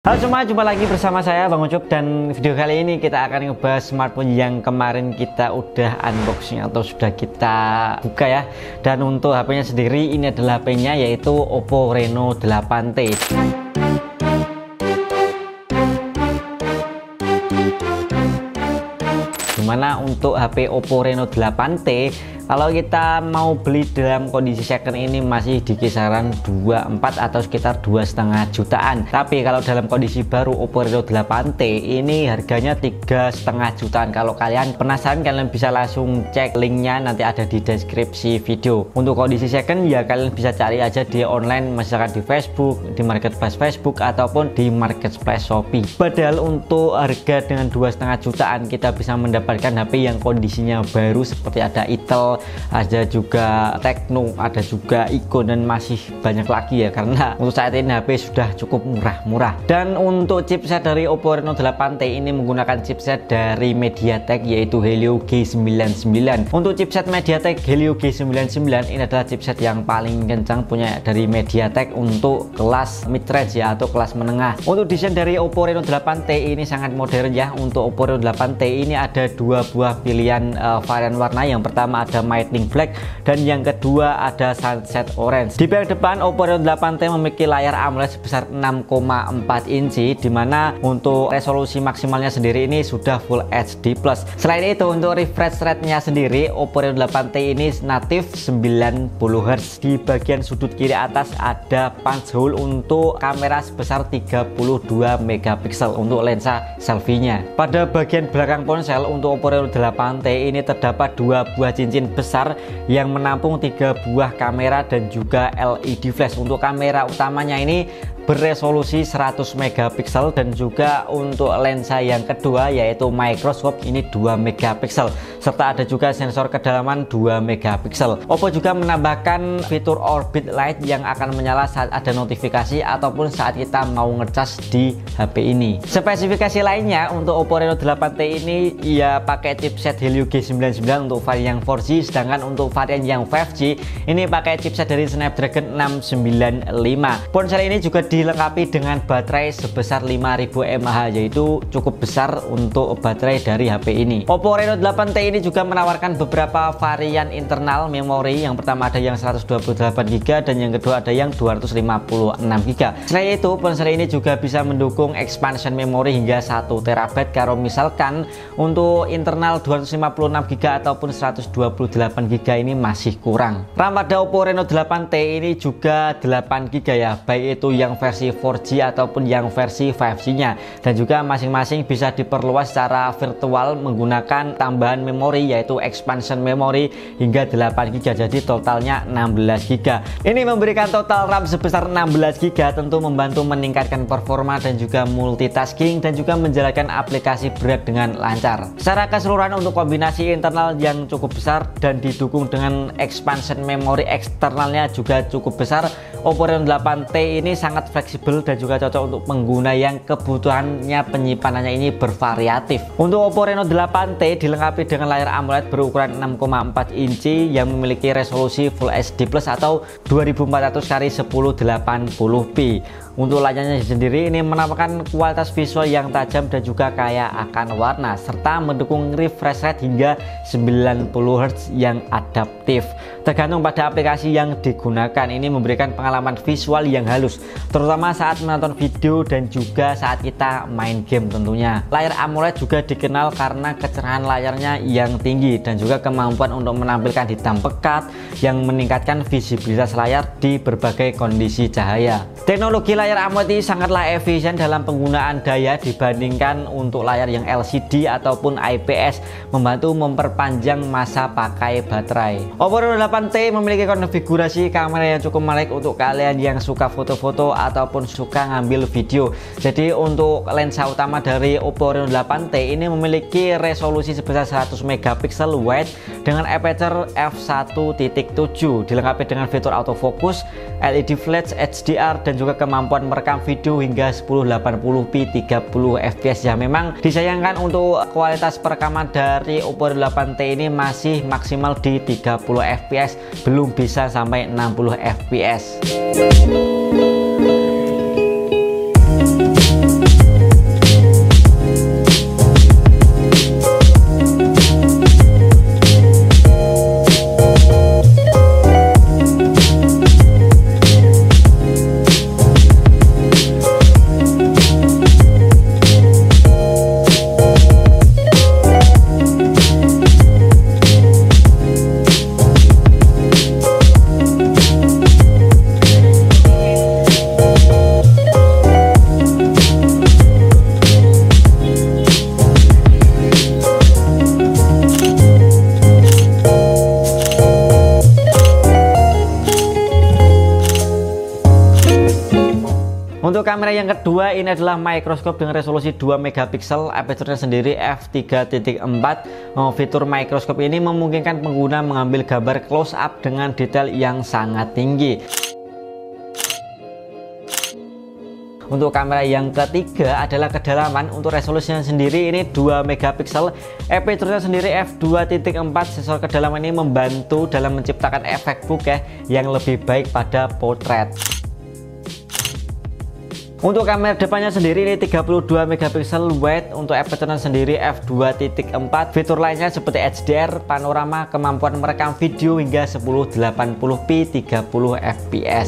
Halo semua, jumpa lagi bersama saya Bang Ucup, dan video kali ini kita akan ngebahas smartphone yang kemarin kita udah unboxing atau sudah kita buka ya. Dan untuk HP-nya sendiri, ini adalah HP-nya yaitu Oppo Reno 8T. Dimana untuk HP Oppo Reno 8T, kalau kita mau beli dalam kondisi second ini masih di kisaran 24 atau sekitar 2,5 jutaan. Tapi kalau dalam kondisi baru Oppo Reno 8T ini harganya 3,5 jutaan. Kalau kalian penasaran, kalian bisa langsung cek linknya, nanti ada di deskripsi video. Untuk kondisi second ya kalian bisa cari aja di online, misalkan di Facebook, di marketplace Facebook ataupun di marketplace Shopee. Padahal untuk harga dengan 2,5 jutaan kita bisa mendapatkan HP yang kondisinya baru, seperti ada Itel, ada juga Tecno, ada juga Icon, dan masih banyak lagi ya, karena untuk saat ini HP sudah cukup murah-murah. Dan untuk chipset dari Oppo Reno 8T ini menggunakan chipset dari MediaTek yaitu Helio G99. Untuk chipset MediaTek Helio G99 ini adalah chipset yang paling kencang punya dari MediaTek untuk kelas mid-range ya, atau kelas menengah. Untuk desain dari Oppo Reno 8T ini sangat modern ya. Untuk Oppo Reno 8T ini ada dua buah pilihan varian warna. Yang pertama ada Lightning Black dan yang kedua ada Sunset Orange. Di bagian depan Oppo Reno 8T memiliki layar AMOLED sebesar 6,4 inci, dimana untuk resolusi maksimalnya sendiri ini sudah Full HD+. Selain itu untuk refresh rate-nya sendiri Oppo Reno 8T ini natif 90 Hz. Di bagian sudut kiri atas ada punch hole untuk kamera sebesar 32 megapiksel untuk lensa selfie-nya. Pada bagian belakang ponsel untuk Oppo Reno 8T ini terdapat dua buah cincin besar yang menampung 3 buah kamera dan juga LED flash. Untuk kamera utamanya ini beresolusi 100 megapiksel dan juga untuk lensa yang kedua yaitu microscope ini 2 megapiksel, serta ada juga sensor kedalaman 2 megapiksel. Oppo juga menambahkan fitur orbit light yang akan menyala saat ada notifikasi ataupun saat kita mau ngecas di HP ini. Spesifikasi lainnya untuk Oppo Reno 8T ini ya pakai chipset Helio G99 untuk varian yang 4G, sedangkan untuk varian yang 5G ini pakai chipset dari Snapdragon 695. Ponsel ini juga dilengkapi dengan baterai sebesar 5000 mAh, yaitu cukup besar untuk baterai dari HP ini. Oppo Reno 8T ini juga menawarkan beberapa varian internal memori. Yang pertama ada yang 128GB dan yang kedua ada yang 256GB. Selain itu ponsel ini juga bisa mendukung expansion memori hingga 1TB kalau misalkan untuk internal 256GB ataupun 128GB ini masih kurang. RAM pada Oppo Reno 8T ini juga 8GB ya, baik itu yang versi 4G ataupun yang versi 5G-nya, dan juga masing-masing bisa diperluas secara virtual menggunakan tambahan memori yaitu expansion memori hingga 8GB, jadi totalnya 16GB. Ini memberikan total RAM sebesar 16GB, tentu membantu meningkatkan performa dan juga multitasking dan juga menjalankan aplikasi berat dengan lancar. Secara keseluruhan untuk kombinasi internal yang cukup besar dan didukung dengan expansion memori eksternalnya juga cukup besar, Oppo Reno 8T ini sangat fleksibel dan juga cocok untuk pengguna yang kebutuhannya penyimpanannya ini bervariatif. Untuk Oppo Reno 8T dilengkapi dengan layar AMOLED berukuran 6,4 inci yang memiliki resolusi Full HD+ atau 2400x1080p. Untuk layarnya sendiri ini menawarkan kualitas visual yang tajam dan juga kaya akan warna, serta mendukung refresh rate hingga 90 Hz yang adaptif. Tergantung pada aplikasi yang digunakan, ini memberikan pengalaman visual yang halus, terutama saat menonton video dan juga saat kita main game tentunya. Layar AMOLED juga dikenal karena kecerahan layarnya yang tinggi dan juga kemampuan untuk menampilkan hitam pekat yang meningkatkan visibilitas layar di berbagai kondisi cahaya. Teknologi layar AMOLED ini sangatlah efisien dalam penggunaan daya dibandingkan untuk layar yang LCD ataupun IPS, membantu memperpanjang masa pakai baterai. Oppo Reno 8T memiliki konfigurasi kamera yang cukup menarik untuk kalian yang suka foto-foto ataupun suka ngambil video. Jadi untuk lensa utama dari Oppo Reno 8T ini memiliki resolusi sebesar 100 megapiksel wide dengan aperture f1.7, dilengkapi dengan fitur autofocus, LED flash HDR dan juga kemampuan merekam video hingga 1080p 30 fps ya. Memang disayangkan untuk kualitas perekaman dari Oppo Reno 8T ini masih maksimal di 30 fps, belum bisa sampai 60 fps. yang kedua ini adalah mikroskop dengan resolusi 2 megapiksel, aperture sendiri f3.4. Fitur mikroskop ini memungkinkan pengguna mengambil gambar close up dengan detail yang sangat tinggi. Untuk kamera yang ketiga adalah kedalaman. Untuk resolusinya sendiri ini 2 megapiksel, aperture sendiri f2.4. Sensor kedalaman ini membantu dalam menciptakan efek bokeh yang lebih baik pada potret. Untuk kamera depannya sendiri ini 32 megapiksel wide. Untuk aperture sendiri f2.4. Fitur lainnya seperti HDR, panorama, kemampuan merekam video hingga 1080p 30 fps.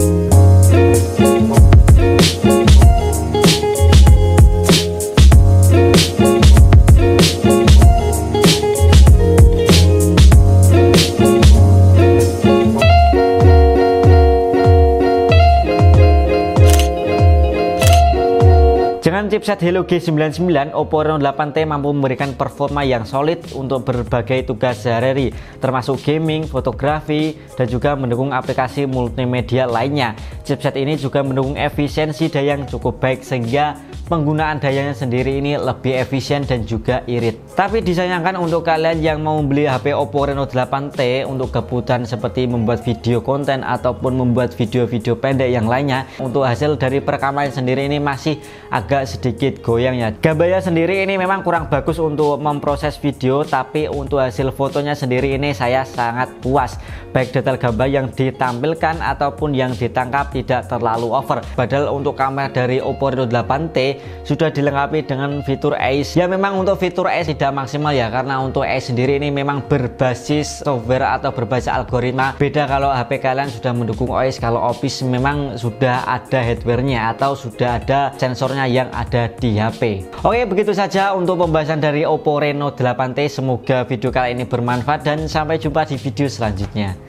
Dengan chipset Helio G99, Oppo Reno 8T mampu memberikan performa yang solid untuk berbagai tugas sehari-hari, termasuk gaming, fotografi, dan juga mendukung aplikasi multimedia lainnya. Chipset ini juga mendukung efisiensi daya yang cukup baik sehingga penggunaan dayanya sendiri ini lebih efisien dan juga irit. Tapi disayangkan untuk kalian yang mau membeli HP Oppo Reno 8T untuk kebutuhan seperti membuat video konten ataupun membuat video-video pendek yang lainnya, untuk hasil dari perekaman sendiri ini masih agak sedikit goyang ya. Gambarnya sendiri ini memang kurang bagus untuk memproses video, tapi untuk hasil fotonya sendiri ini saya sangat puas. Baik detail gambar yang ditampilkan ataupun yang ditangkap tidak terlalu over. Padahal untuk kamera dari Oppo Reno 8T sudah dilengkapi dengan fitur AIS. Ya memang untuk fitur AIS tidak maksimal ya, karena untuk AIS sendiri ini memang berbasis software atau berbasis algoritma. Beda kalau HP kalian sudah mendukung AIS. Kalau OPIS memang sudah ada hardware-nya atau sudah ada sensornya yang ada di HP. Oke, begitu saja untuk pembahasan dari Oppo Reno 8T. Semoga video kali ini bermanfaat dan sampai jumpa di video selanjutnya.